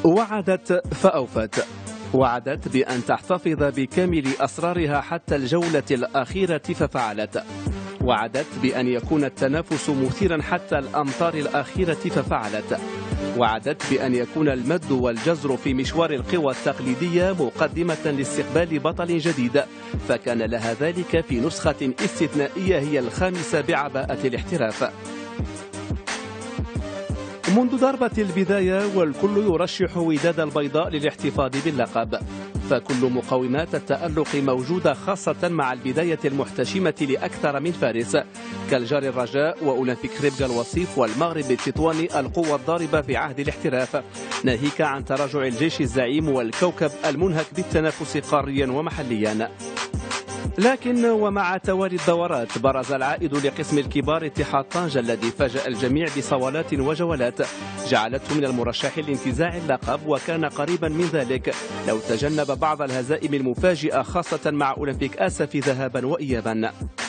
وعدت فأوفت. وعدت بأن تحتفظ بكامل أسرارها حتى الجولة الأخيرة ففعلت. وعدت بأن يكون التنافس مثيرا حتى الأمتار الأخيرة ففعلت. وعدت بأن يكون المد والجزر في مشوار القوى التقليدية مقدمة لاستقبال بطل جديد، فكان لها ذلك في نسخة استثنائية هي الخامسة بعباءة الاحتراف. منذ ضربة البداية والكل يرشح وداد البيضاء للاحتفاظ باللقب، فكل مقومات التألق موجودة خاصة مع البداية المحتشمة لأكثر من فارس كالجار الرجاء وأولمبيك ريبغا الوصيف والمغرب التطواني القوة الضاربة في عهد الاحتراف، ناهيك عن تراجع الجيش الزعيم والكوكب المنهك بالتنافس قاريا ومحليا. لكن ومع توالي الدورات برز العائد لقسم الكبار اتحاد طنجة الذي فاجأ الجميع بصولات وجولات جعلته من المرشحين لانتزاع اللقب، وكان قريبا من ذلك لو تجنب بعض الهزائم المفاجئة خاصة مع أولمبيك آسف ذهابا وإيابا.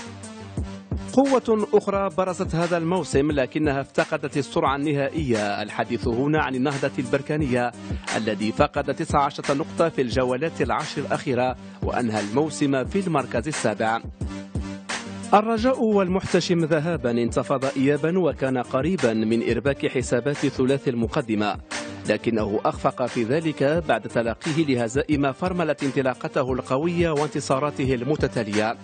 قوة أخرى برزت هذا الموسم لكنها افتقدت السرعة النهائية، الحديث هنا عن النهضة البركانية الذي فقد 19 نقطة في الجولات العشر الأخيرة وأنهى الموسم في المركز السابع. الرجاء والمحتشم ذهابا انتفض إيابا وكان قريبا من إرباك حسابات ثلاثي المقدمة، لكنه أخفق في ذلك بعد تلقيه لهزائم فرملت انطلاقته القوية وانتصاراته المتتالية.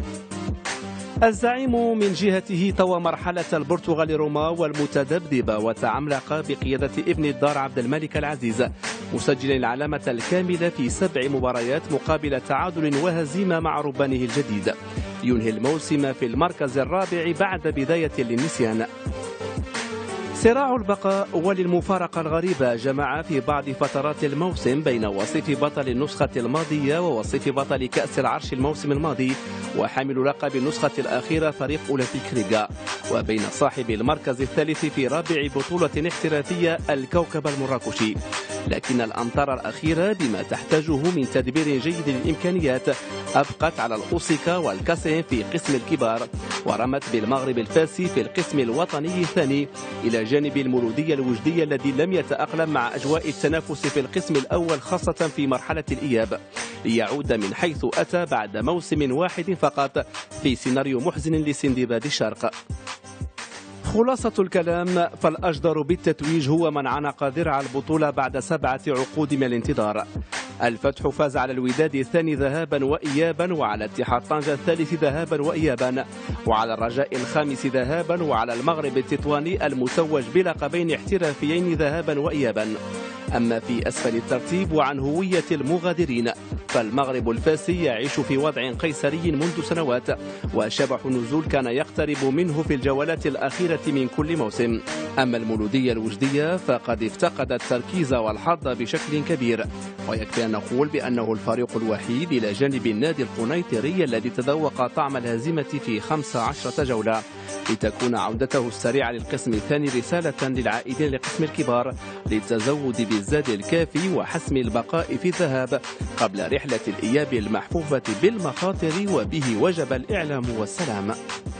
الزعيم من جهته طوى مرحلة البرتغال روما والمتذبذبة وتعملق بقيادة ابن الدار عبد الملك العزيز، مسجلا العلامة الكاملة في 7 مباريات مقابل تعادل وهزيمة مع ربانه الجديد، ينهي الموسم في المركز الرابع بعد بداية للنسيان. صراع البقاء وللمفارقة الغريبة جمع في بعض فترات الموسم بين وصيف بطل النسخة الماضية ووصيف بطل كأس العرش الموسم الماضي وحامل لقب النسخة الأخيرة فريق أولمبيك ريغا، وبين صاحب المركز الثالث في رابع بطولة احترافية الكوكب المراكشي. لكن الأمطار الأخيرة بما تحتاجه من تدبير جيد للإمكانيات أبقت على الأوسيكا والكاسين في قسم الكبار، ورمت بالمغرب الفاسي في القسم الوطني الثاني، إلى جانب المولودية الوجدية الذي لم يتأقلم مع أجواء التنافس في القسم الأول خاصة في مرحلة الإياب، ليعود من حيث أتى بعد موسم واحد فقط في سيناريو محزن لسندباد الشرق. خلاصة الكلام، فالأجدر بالتتويج هو من عنق ذرع البطولة بعد 7 عقود من الانتظار. الفتح فاز على الوداد الثاني ذهابا وإيابا، وعلى اتحاد طنجة الثالث ذهابا وإيابا، وعلى الرجاء الخامس ذهابا، وعلى المغرب التطواني المتوج بلقبين احترافيين ذهابا وإيابا. أما في أسفل الترتيب وعن هوية المغادرين، فالمغرب الفاسي يعيش في وضع قيصري منذ سنوات، وشبح النزول كان يقترب منه في الجولات الأخيرة من كل موسم. أما المولودية الوجدية فقد افتقدت التركيز والحظ بشكل كبير، ويكفي أن نقول بأنه الفريق الوحيد إلى جانب النادي القنيطري الذي تذوق طعم الهزيمة في 15 جولة، لتكون عودته السريعة للقسم الثاني رسالة للعائدين لقسم الكبار للتزود بالزاد الكافي وحسم البقاء في الذهاب قبل رحلة الإياب المحفوفة بالمخاطر، وبه وجب الإعلام والسلام.